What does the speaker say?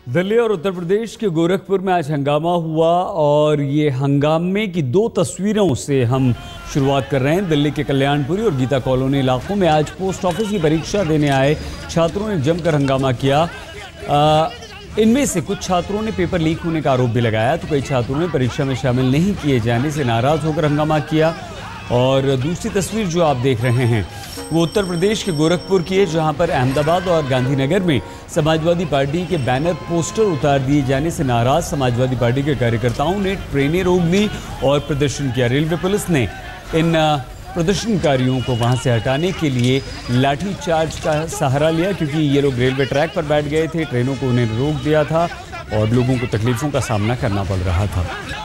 दिल्ली और उत्तर प्रदेश के गोरखपुर में आज हंगामा हुआ और ये हंगामे की दो तस्वीरों से हम शुरुआत कर रहे हैं। दिल्ली के कल्याणपुरी और गीता कॉलोनी इलाकों में आज पोस्ट ऑफिस की परीक्षा देने आए छात्रों ने जमकर हंगामा किया। इनमें से कुछ छात्रों ने पेपर लीक होने का आरोप भी लगाया, तो कई छात्रों ने परीक्षा में शामिल नहीं किए जाने से नाराज होकर हंगामा किया। और दूसरी तस्वीर जो आप देख रहे हैं वो उत्तर प्रदेश के गोरखपुर की है, जहां पर अहमदाबाद और गांधीनगर में समाजवादी पार्टी के बैनर पोस्टर उतार दिए जाने से नाराज समाजवादी पार्टी के कार्यकर्ताओं ने ट्रेनें रोक दी और प्रदर्शन किया। रेलवे पुलिस ने इन प्रदर्शनकारियों को वहां से हटाने के लिए लाठीचार्ज का सहारा लिया, क्योंकि ये लोग रेलवे ट्रैक पर बैठ गए थे, ट्रेनों को उन्हें रोक दिया था और लोगों को तकलीफों का सामना करना पड़ रहा था।